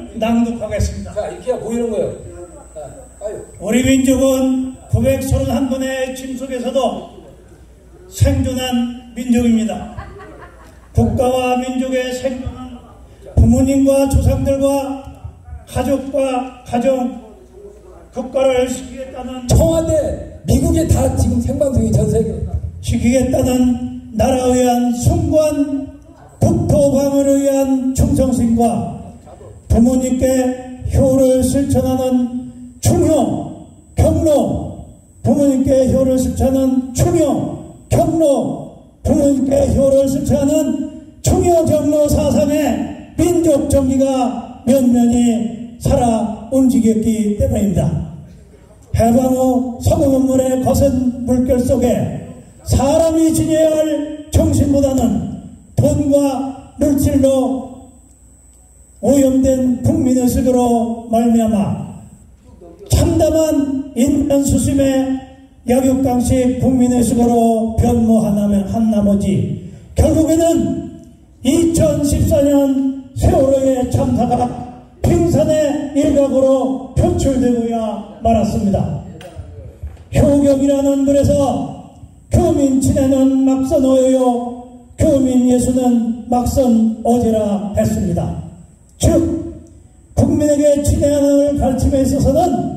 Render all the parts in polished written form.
낭독하겠습니다. 자, 이렇게 보이는 거예요. 우리 민족은 931번의 짐 속에서도 생존한 민족입니다. 국가와 민족의 생존은 부모님과 조상들과 가족과 가정, 국가를 지키겠다는 청와대, 미국에 다 지금 생방송이 전 세계 지키겠다는 나라에 의한 숭고한 국토 방어를 위한 충성심과 부모님께 효를 실천하는 충효, 경로, 부모님께 효를 실천하는 충효, 경로, 부모님께 효를 실천하는 충효, 경로 사상의 민족 정기가 면면히 살아 움직였기 때문입니다. 해방 후 서구문물의 거센 물결 속에 사람이 지녀야 할 정신보다는 돈과 물질로 오염된 국민의식으로 말미암아 참담한 인간수심의 약육강식 국민의식으로 변모한 나머지 결국에는 2014년 세월호의 참사가 빙산의 일각으로 표출되고야 말았습니다. 효경이라는 글에서 교민 친애는 막선 어여요 교민 예수는 막선 어제라 했습니다. 즉 국민에게 친애하는 가르침에 있어서는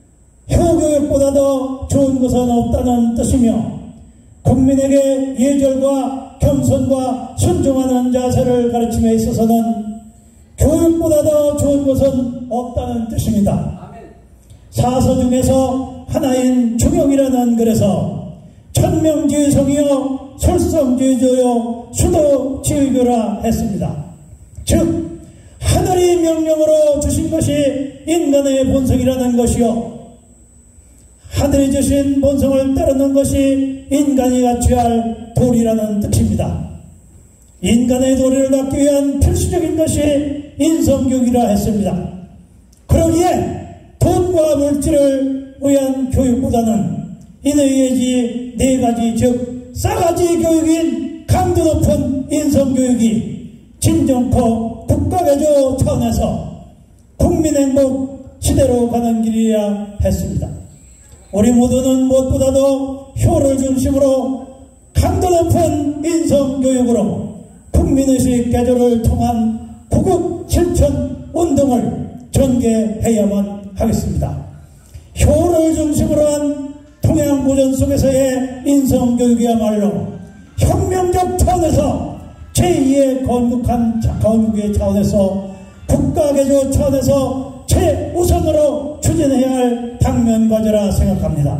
효교육보다도 좋은 것은 없다는 뜻이며 국민에게 예절과 겸손과 순종하는 자세를 가르침에 있어서는 교육보다도 좋은 것은 없다는 뜻입니다. 사서 중에서 하나인 중용이라는 글에서 천명지의성이요 솔성지의조요 수도지의교라 했습니다. 즉 하늘이 명령으로 주신 것이 인간의 본성이라는 것이요 하늘이 주신 본성을 따르는 것이 인간이 갖춰야 할 도리라는 뜻입니다. 인간의 도리를 갖기 위한 필수적인 것이 인성교육이라 했습니다. 그러기에 돈과 물질을 위한 교육보다는 인의예지 네 가지 즉 싸가지 교육인 강도 높은 인성교육이 진정코 국가개조 차원에서 국민행복 시대로 가는 길이어야 했습니다. 우리 모두는 무엇보다도 효를 중심으로 강도 높은 인성교육으로 국민의식 개조를 통한 구국 실천 운동을 전개해야만 하겠습니다. 효를 중심으로 한 통양보전 속에서의 인성교육이야말로 혁명적 차원에서 제2의 건국의 차원에서 국가개조 차원에서 최우선으로 추진해야 할 당면과제라 생각합니다.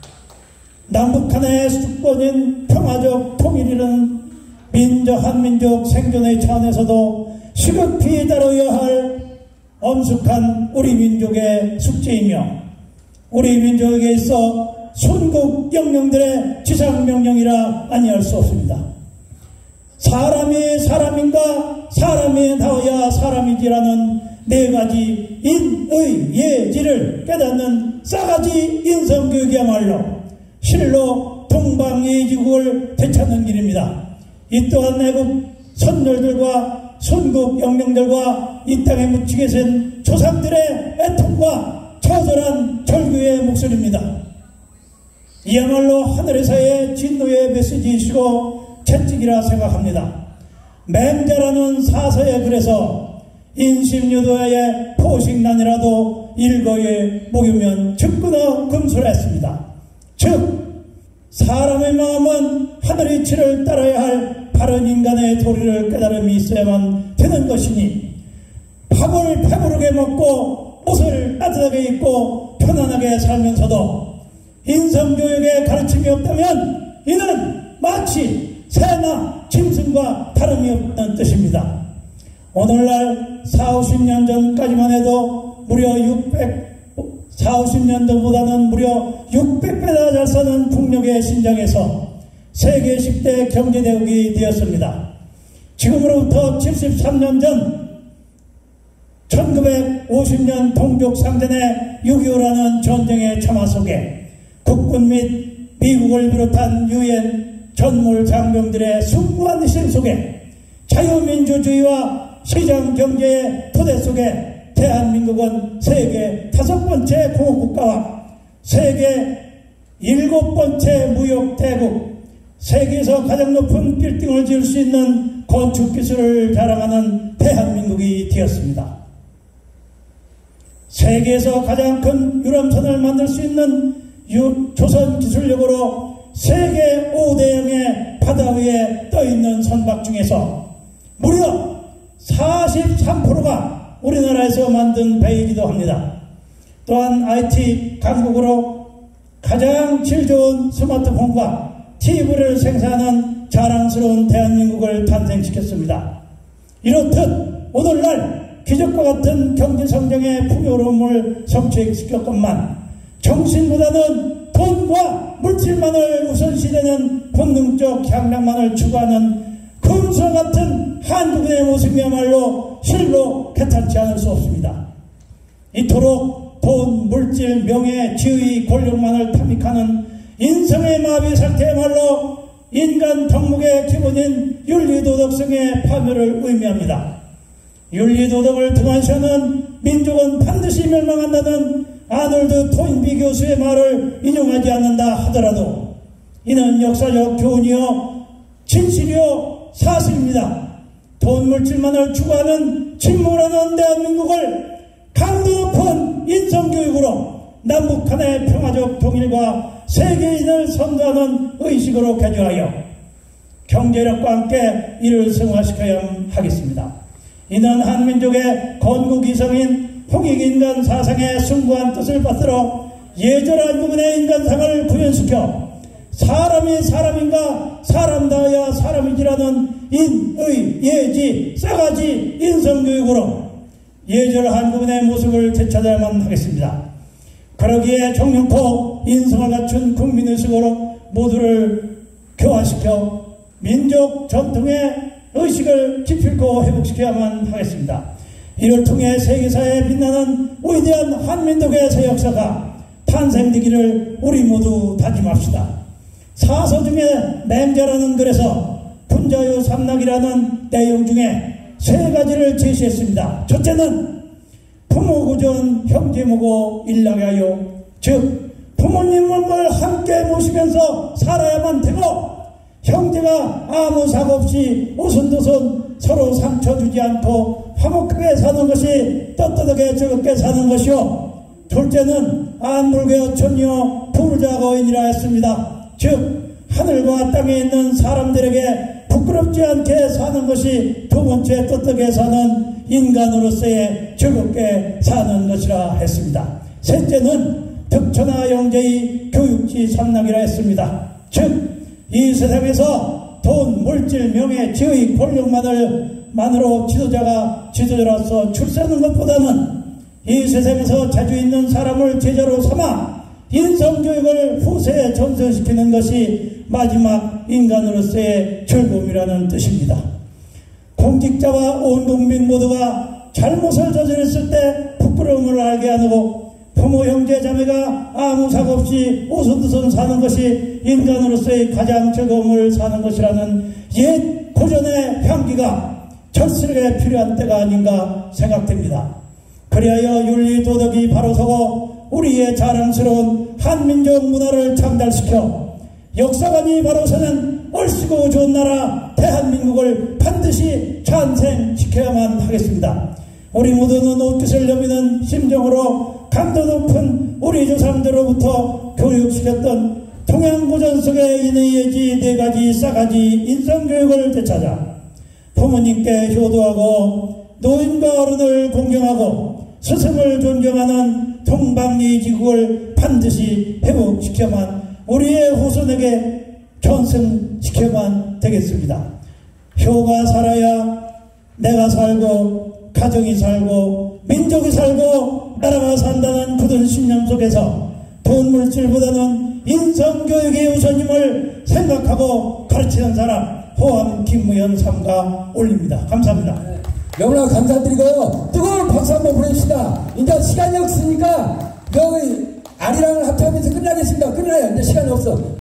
남북한의 수권인 평화적 통일이라는 한민족 생존의 차원에서도 시급히 다뤄야 할 엄숙한 우리 민족의 숙제이며 우리 민족에게 있어 순국 영령들의 지상명령이라 아니할 수 없습니다. 사람이 사람인가 사람이 나와야 사람이지라는 네 가지 인의 예지를 깨닫는 싸가지 인성교육이야말로 실로 동방예지국을 되찾는 길입니다. 이 또한 애국 선열들과 순국 영령들과 이 땅에 묻히게 된 조상들의 애통과 처절한 절규의 목소리입니다. 이야말로 하늘에서의 진노의 메시지이시고 채찍이라 생각합니다. 맹자라는 사서의 글에서 인심유도의 포식난이라도 일거에 목이면 즉끊어 금술했습니다. 즉 사람의 마음은 하늘의 치를 따라야 할 바른 인간의 도리를 깨달음이 있어야만 되는 것이니 밥을 배부르게 먹고 옷을 따뜻하게 입고 편안하게 살면서도 인성교육의 가르침이 없다면 이는 마치 새나 짐승과 다름이 없는 뜻입니다. 오늘날 40-50년 전까지만 해도 무려 40-50년 전보다는 무려 600배나 잘 사는 국력의 신장에서 세계 10대 경제대국이 되었습니다. 지금으로부터 73년 전 1950년 동족상전의 6.25라는 전쟁의 참화 속에 국군 및 미국을 비롯한 유엔 전몰 장병들의 숭고한 희생 속에 자유민주주의와 시장경제의 토대 속에 대한민국은 세계 5번째 공업국가와 세계 7번째 무역대국, 세계에서 가장 높은 빌딩을 지을 수 있는 건축기술을 자랑하는 대한민국이 되었습니다. 세계에서 가장 큰 유람선을 만들 수 있는 조선기술력으로 세계 5대양의 바다 위에 떠있는 선박 중에서 무려 43%가 우리나라에서 만든 배이기도 합니다. 또한 IT 강국으로 가장 질 좋은 스마트폰과 TV를 생산하는 자랑스러운 대한민국을 탄생시켰습니다. 이렇듯 오늘날 기적과 같은 경제성장의 풍요로움을 성취시켰건만 정신보다는 돈과 물질만을 우선시되는 본능적 향락만을 추구하는 금수와 같은 한국인의 모습이야말로 실로 개탄치 않을 수 없습니다. 이토록 돈, 물질, 명예, 지위, 권력만을 탐닉하는 인성의 마비 상태야말로 인간 덕목의 기본인 윤리도덕성의 파멸을 의미합니다. 윤리도덕을 등한시하는 민족은 반드시 멸망한다는 아놀드 토인비 교수의 말을 인용하지 않는다 하더라도 이는 역사적 교훈이요 진실이요 사실입니다. 돈 물질만을 추구하는 침묵하는 대한민국을 강도 높은 인성교육으로 남북 간의 평화적 통일과 세계인을 선도하는 의식으로 개조하여 경제력과 함께 이를 승화시켜야 하겠습니다. 이는 한민족의 건국이성인 홍익인간 사상의 숭고한 뜻을 받들어 예절한 부분의 인간상을 구현시켜 사람이 사람인가 사람다워야 사람이지라는 인의 예지 싸가지 인성교육으로 예절한 부분의 모습을 되찾아야만 하겠습니다. 그러기에 정령코 인성을 갖춘 국민의식으로 모두를 교화시켜 민족 전통의 의식을 기필코 회복시켜야만 하겠습니다. 이를 통해 세계사에 빛나는 위대한 한민족의 새 역사가 탄생되기를 우리 모두 다짐합시다. 사서 중에 맹자라는 글에서 분자유 삼락이라는 내용 중에 3가지를 제시했습니다. 첫째는 부모구전 형제모고 일락하여, 즉 부모님을 함께 모시면서 살아야만 되고 형제가 아무 사고 없이 오손도손 서로 상처 주지 않고 화목하게 사는 것이 떳떳하게 즐겁게 사는 것이요, 둘째는 안물개어 천이요 부르자거인이라 했습니다. 즉 하늘과 땅에 있는 사람들에게 부끄럽지 않게 사는 것이 두 번째 떳떳하게 사는 인간으로서의 즐겁게 사는 것이라 했습니다. 셋째는 득천하 영재의 교육지 삼락이라 했습니다. 즉 이 세상에서 돈, 물질, 명예, 지위, 권력만으로 지도자로서 출세하는 것보다는 이 세상에서 자주 있는 사람을 제자로 삼아 인성교육을 후세에 전수시키는 것이 마지막 인간으로서의 즐거움이라는 뜻입니다. 공직자와 온 국민 모두가 잘못을 저질렀을 때 부끄러움을 알게 하고 부모 형제 자매가 아무 사고 없이 오손도손 사는 것이 인간으로서의 가장 즐거움을 사는 것이라는 옛 고전의 향기가 철스럽게 필요한 때가 아닌가 생각됩니다. 그리하여 윤리도덕이 바로 서고 우리의 자랑스러운 한민족 문화를 창달시켜 역사관이 바로 서는 얼씨고 좋은 나라 대한민국을 반드시 탄생시켜야만 하겠습니다. 우리 모두는 옷깃을 여미는 심정으로 강도 높은 우리 조상들로부터 교육시켰던 동양고전 속의 인의 예지 4가지 싸가지 인성교육을 되찾아 부모님께 효도하고 노인과 어른을 공경하고 스승을 존경하는 동방예의지국을 반드시 회복시켜만 우리의 후손에게 전승시켜만 되겠습니다. 효가 살아야 내가 살고 가정이 살고 민족이 살고 나라가 산다는 굳은 신념 속에서 돈 물질보다는 인성교육의 우선임을 생각하고 가르치는 사람 호암 김무현 삼가 올립니다. 감사합니다. 너무나 감사드리고 뜨거운 박수 한번 보내봅시다. 이제 시간이 없으니까 여기 아리랑을 합쳐하면서 끝나겠습니다. 끝나요. 근데 시간이 없어.